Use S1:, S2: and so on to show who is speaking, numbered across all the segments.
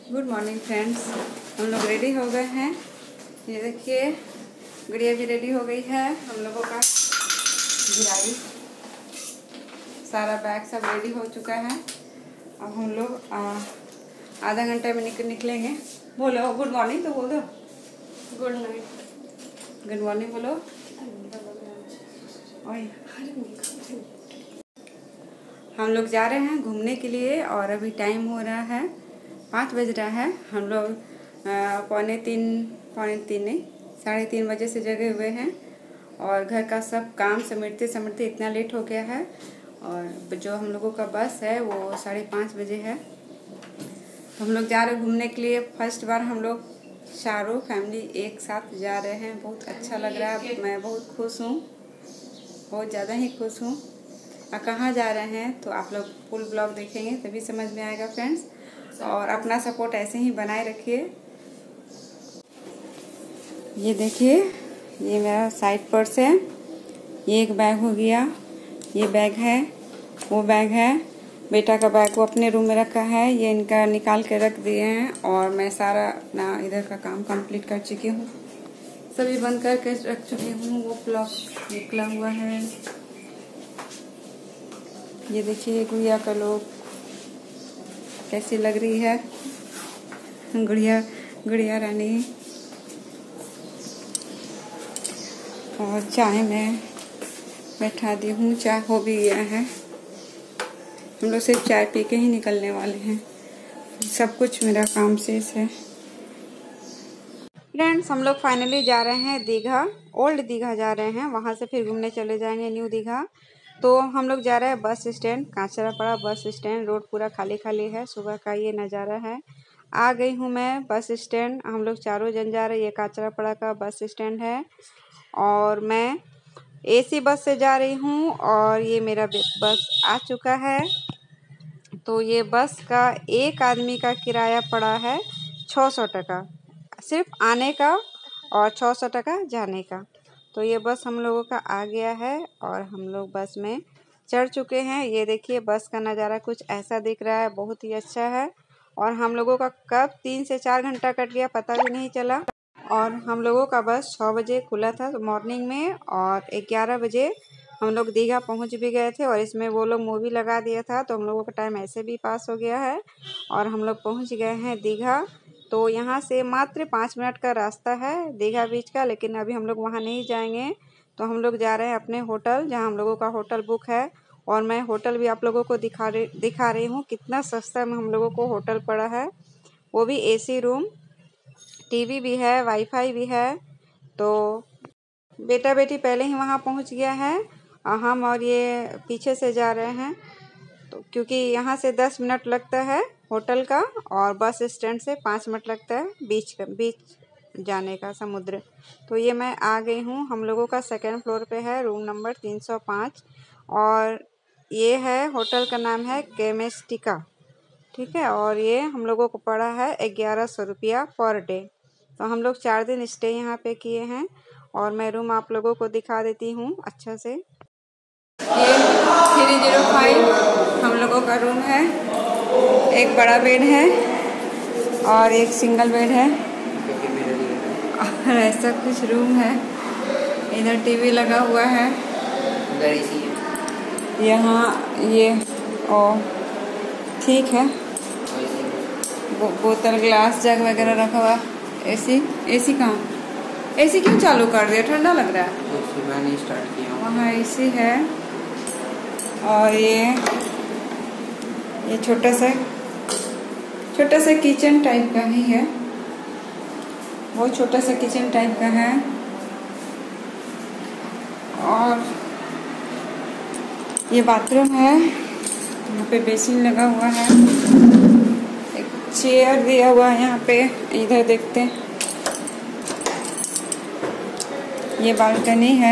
S1: Good morning friends. हम लोग ready हो गए हैं। ये देखिए गुड़िया भी रेडी हो गई है। हम लोगों का गिराई सारा बैग सब रेडी हो चुका है। अब हम लोग आधा घंटे में निकलेंगे। बोलो गुड मॉर्निंग तो बोल दो।
S2: Good night.
S1: गुड मॉर्निंग बोलो। हम लोग जा रहे हैं घूमने के लिए और अभी टाइम हो रहा है 5 बज रहा है। हम लोग पौने तीन नहीं 3:30 बजे से जगे हुए हैं और घर का सब काम समेटते इतना लेट हो गया है। और जो हम लोगों का बस है वो 5:30 बजे है। तो हम लोग जा रहे हैं घूमने के लिए। फर्स्ट बार हम लोग चारों फैमिली एक साथ जा रहे हैं। बहुत अच्छा लग रहा है। मैं बहुत खुश हूँ, बहुत ज़्यादा ही खुश हूँ। कहाँ जा रहे हैं तो आप लोग फुल ब्लॉग देखेंगे तभी समझ में आएगा फ्रेंड्स। और अपना सपोर्ट ऐसे ही बनाए रखिए। ये देखिए ये मेरा साइड पर्स है। ये एक बैग हो गया, ये बैग है, वो बैग है। बेटा का बैग वो अपने रूम में रखा है। ये इनका निकाल के रख दिए हैं और मैं सारा अपना इधर का काम कंप्लीट कर चुकी हूँ। सभी बंद करके रख चुकी हूँ। वो ब्लॉग निकला हुआ है। ये देखिए गुड़िया का लोग कैसी लग रही है। गुड़िया रानी। और चाय में बैठा दी हूँ। चाय हो भी गया है। हम लोग सिर्फ चाय पी के ही निकलने वाले हैं। सब कुछ मेरा काम शेष है। फ्रेंड्स हम लोग फाइनली जा रहे हैं दीघा। ओल्ड दीघा जा रहे हैं, वहाँ से फिर घूमने चले जाएंगे न्यू दीघा। तो हम लोग जा रहे हैं bus stand, Kanchrapara bus stand. Road पूरा खाली खाली है। सुबह का ये नज़ारा है। आ गई हूँ मैं बस स्टैंड। हम लोग चारों जन जा रहे हैं। ये कांचरापाड़ा का बस स्टैंड है और मैं एसी बस से जा रही हूँ और ये मेरा बस आ चुका है। तो ये बस का एक आदमी का किराया पड़ा है 600 टका, सिर्फ आने का, और 600 टका जाने का। तो ये बस हम लोगों का आ गया है और हम लोग बस में चढ़ चुके हैं। ये देखिए बस का नज़ारा कुछ ऐसा दिख रहा है। बहुत ही अच्छा है। और हम लोगों का कब 3 से 4 घंटा कट गया पता भी नहीं चला। और हम लोगों का बस 6 बजे खुला था मॉर्निंग में और 11 बजे हम लोग दीघा पहुंच भी गए थे। और इसमें वो लोग मूवी लगा दिया था तो हम लोगों का टाइम ऐसे भी पास हो गया है और हम लोग पहुंच गए हैं दीघा। तो यहाँ से मात्र 5 मिनट का रास्ता है दीघा बीच का, लेकिन अभी हम लोग वहाँ नहीं जाएंगे। तो हम लोग जा रहे हैं अपने होटल, जहाँ हम लोगों का होटल बुक है। और मैं होटल भी आप लोगों को दिखा रही हूँ कितना सस्ता में हम लोगों को होटल पड़ा है। वो भी एसी रूम, टीवी भी है, वाईफाई भी है। तो बेटा बेटी पहले ही वहाँ पहुँच गया है। हम और ये पीछे से जा रहे हैं। तो क्योंकि यहाँ से 10 मिनट लगता है होटल का और बस स्टैंड से 5 मिनट लगता है बीच जाने का समुद्र। तो ये मैं आ गई हूँ। हम लोगों का 2nd फ्लोर पे है, रूम नंबर 305। और ये है होटल का नाम है केमेस्टिका, ठीक है। और ये हम लोगों को पड़ा है 1100 रुपया पर डे। तो हम लोग 4 दिन स्टे यहाँ पे किए हैं। और मैं रूम आप लोगों को दिखा देती हूँ अच्छा से। ये 305 हम लोगों का रूम है। एक बड़ा बेड है और एक सिंगल बेड है और ऐसा कुछ रूम है। इधर टीवी लगा हुआ है। यहाँ ये ठीक है। बोतल ग्लास जग वगैरह रखा हुआ। एसी कहाँ? एसी क्यों चालू कर दिया? ठंडा लग रहा है। मैंने स्टार्ट किया। वहाँ एसी है। और ये छोटा सा किचन टाइप का ही है। बहुत छोटा सा किचन टाइप का है। और ये बाथरूम है। यहाँ पे बेसिन लगा हुआ है। एक चेयर दिया हुआ है यहाँ पे। इधर देखते हैं, ये बालकनी है।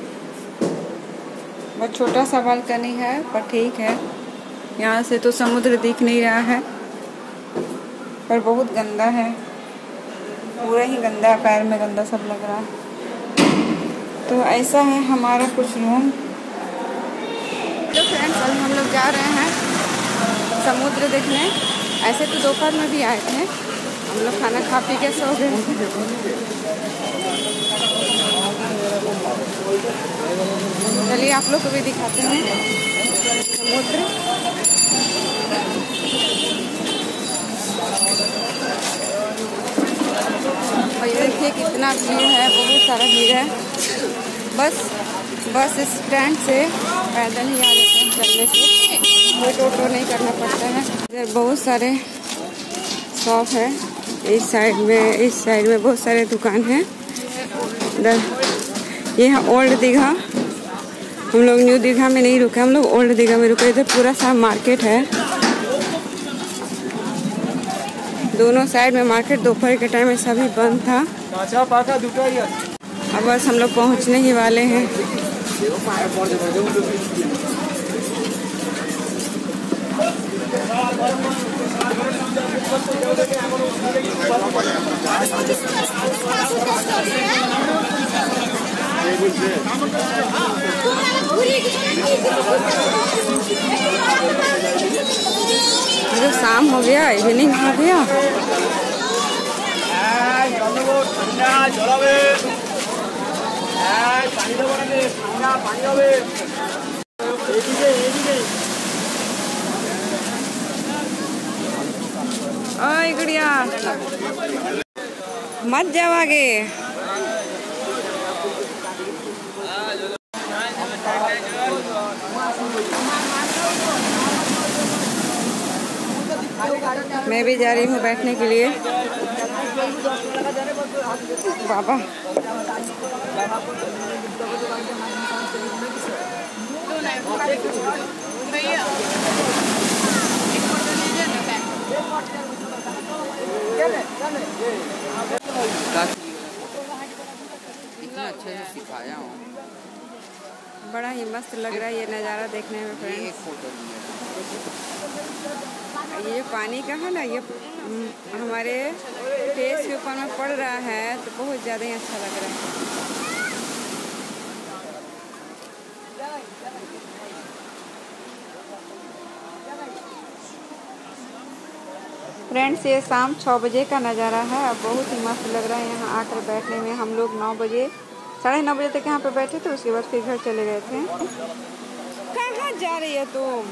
S1: बहुत छोटा सा बालकनी है पर ठीक है। यहाँ से तो समुद्र दिख नहीं रहा है पर बहुत गंदा है। पूरा ही गंदा, पैर में गंदा सब लग रहा है। तो ऐसा है हमारा कुछ रूम। तो फ्रेंड्स अभी हम लोग जा रहे हैं समुद्र देखने। ऐसे तो दोपहर में भी आए थे, हम लोग खाना खा पी के सो गए। चलिए आप लोग को भी दिखाते हैं समुद्र। और ये देखिए कितना भीड़ है, बहुत सारा भीड़ है। बस स्टैंड से पैदल ही आ जाते हैं, चलने से कोई टोटो नहीं करना पड़ता है। इधर बहुत सारे शॉप है, इस साइड में बहुत सारे दुकान हैं। इधर ये है ओल्ड दीघा। हम लोग न्यू दीघा में नहीं रुके, हम लोग ओल्ड दीघा में रुके। इधर पूरा सा मार्केट है, दोनों साइड में मार्केट। दोपहर के टाइम में सभी बंद था। अब बस हम लोग पहुंचने ही वाले हैं। जो शाम हो गया, इवनिंग हो गया। ओए गुड़िया मत जाओ आगे। मैं भी जा रही हूँ बैठने के लिए। बाबा
S3: इतना अच्छे से सिखाया हूँ।
S1: बड़ा ही मस्त लग रहा है ये नज़ारा देखने में फ्रेंड्स। ये पानी का है ना, ये हमारे फेस के ऊपर में पड़ रहा है तो बहुत ज़्यादा ही अच्छा लग रहा है। फ्रेंड्स ये शाम 6 बजे का नज़ारा है। अब बहुत ही मस्त लग रहा है यहाँ आकर बैठने में। हम लोग 9 बजे 9:30 बजे तक यहाँ पे बैठे थे, उसके बाद फिर घर चले गए थे। कहाँ जा रही है तुम?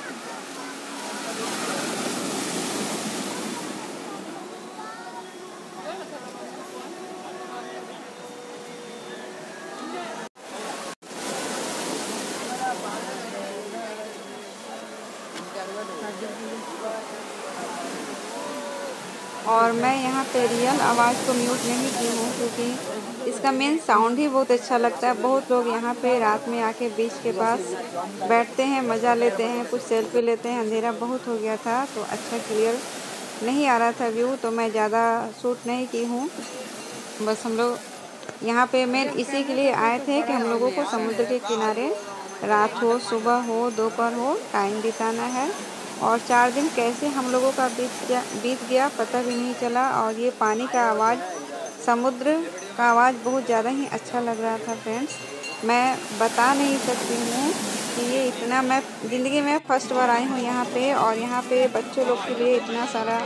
S1: और मैं यहाँ पे रियल आवाज़ को म्यूट नहीं की हूँ, क्योंकि इसका मेन साउंड ही बहुत अच्छा लगता है। बहुत लोग यहाँ पे रात में आके बीच के पास बैठते हैं, मज़ा लेते हैं, कुछ सेल्फी लेते हैं। अंधेरा बहुत हो गया था तो अच्छा क्लियर नहीं आ रहा था व्यू, तो मैं ज़्यादा शूट नहीं की हूँ। बस हम लोग यहाँ पे मेन इसी के लिए आए थे कि हम लोगों को समुद्र के किनारे रात हो, सुबह हो, दोपहर हो, टाइम बिताना है। और 4 दिन कैसे हम लोगों का बीत गया पता भी नहीं चला। और ये पानी का आवाज़, समुद्र का आवाज़ बहुत ज़्यादा ही अच्छा लग रहा था फ्रेंड्स। मैं बता नहीं सकती हूँ कि ये इतना, मैं ज़िंदगी में फर्स्ट बार आई हूँ यहाँ पे। और यहाँ पे बच्चों लोग के लिए इतना सारा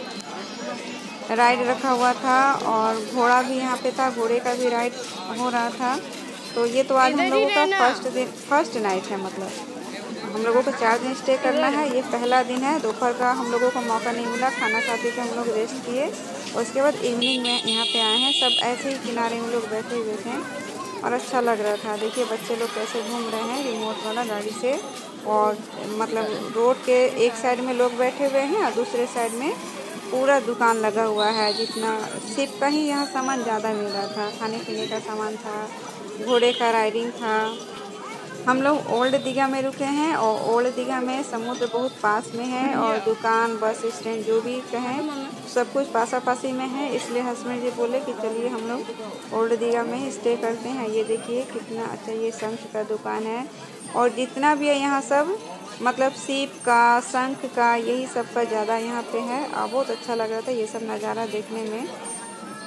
S1: राइड रखा हुआ था और घोड़ा भी यहाँ पे था, घोड़े का भी राइड हो रहा था। तो ये तो आज हम लोगों का फर्स्ट नाइट है। मतलब हम लोगों को 4 दिन स्टे करना है, ये पहला दिन है। दोपहर का हम लोगों को मौका नहीं मिला, खाना खाते थे हम लोग, रेस्ट किए। और उसके बाद इवनिंग में यहाँ पे आए हैं। सब ऐसे ही किनारे में लोग बैठे हुए थे और अच्छा लग रहा था। देखिए बच्चे लोग कैसे घूम रहे हैं रिमोट वाला गाड़ी से। और मतलब रोड के एक साइड में लोग बैठे हुए हैं और दूसरे साइड में पूरा दुकान लगा हुआ है। जितना सिर्फ का ही यहाँ सामान ज़्यादा मिल रहा था, खाने पीने का सामान था, घोड़े का राइडिंग था। हम लोग ओल्ड दीघा में रुके हैं और ओल्ड दीघा में समुद्र बहुत पास में है और दुकान, बस स्टैंड जो भी कहें सब कुछ पासापासी में है। इसलिए हस्बैंड जी बोले कि चलिए हम लोग ओल्ड दीघा में ही स्टे करते हैं। ये देखिए कितना अच्छा, ये शंख का दुकान है। और जितना भी है यहाँ सब मतलब सीप का, शंख का, यही सब का ज़्यादा यहाँ पे है। और बहुत अच्छा लग रहा था ये सब नज़ारा देखने में।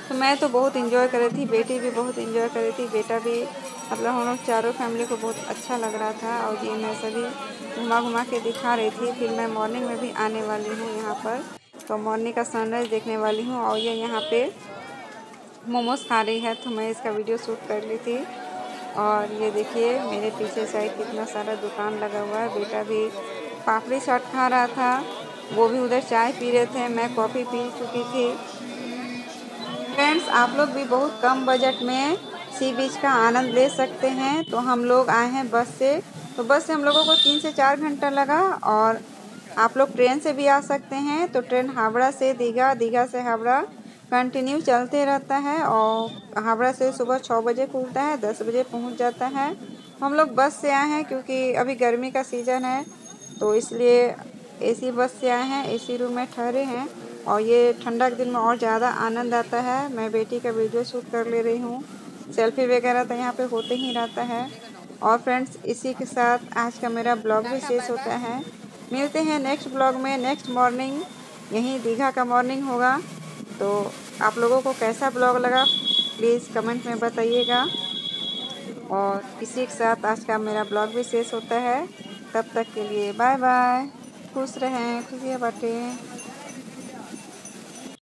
S1: तो मैं तो बहुत इंजॉय कर रही थी, बेटी भी बहुत इंजॉय कर रही थी, बेटा भी, मतलब हम लोग चारों फैमिली को बहुत अच्छा लग रहा था। और ये मैं सभी घुमा घुमा के दिखा रही थी। फिर मैं मॉर्निंग में भी आने वाली हूँ यहाँ पर, तो मॉर्निंग का सनराइज़ देखने वाली हूँ। और ये यहाँ पे मोमोज खा रही है, तो मैं इसका वीडियो शूट कर ली थी। और ये देखिए मेरे पीछे साइड कितना सारा दुकान लगा हुआ है। बेटा भी पापड़ी चाट खा रहा था, वो भी उधर चाय पी रहे थे, मैं कॉफ़ी पी चुकी थी। फ्रेंड्स, आप लोग भी बहुत कम बजट में सी बीच का आनंद ले सकते हैं। तो हम लोग आए हैं बस से, तो बस से हम लोगों को 3 से 4 घंटा लगा। और आप लोग ट्रेन से भी आ सकते हैं, तो ट्रेन हावड़ा से दीघा, दीघा से हावड़ा कंटिन्यू चलते रहता है। और हावड़ा से सुबह 6 बजे खुलता है, 10 बजे पहुंच जाता है। हम लोग बस से आए हैं क्योंकि अभी गर्मी का सीज़न है, तो इसलिए एसी बस से आए हैं, एसी रूम में ठहरे हैं। और ये ठंडा के दिन में और ज़्यादा आनंद आता है। मैं बेटी का वीडियो शूट कर ले रही हूँ, सेल्फी वगैरह तो यहाँ पे होते ही रहता है। और फ्रेंड्स, इसी के साथ आज का मेरा ब्लॉग भी शेष होता है। मिलते हैं नेक्स्ट ब्लॉग में, नेक्स्ट मॉर्निंग, यहीं दीघा का मॉर्निंग होगा। तो आप लोगों को कैसा ब्लॉग लगा प्लीज़ कमेंट में बताइएगा। और इसी के साथ आज का मेरा ब्लॉग भी शेष होता है। तब तक के लिए बाय बाय, खुश रहें, खुशियाँ बाँटें।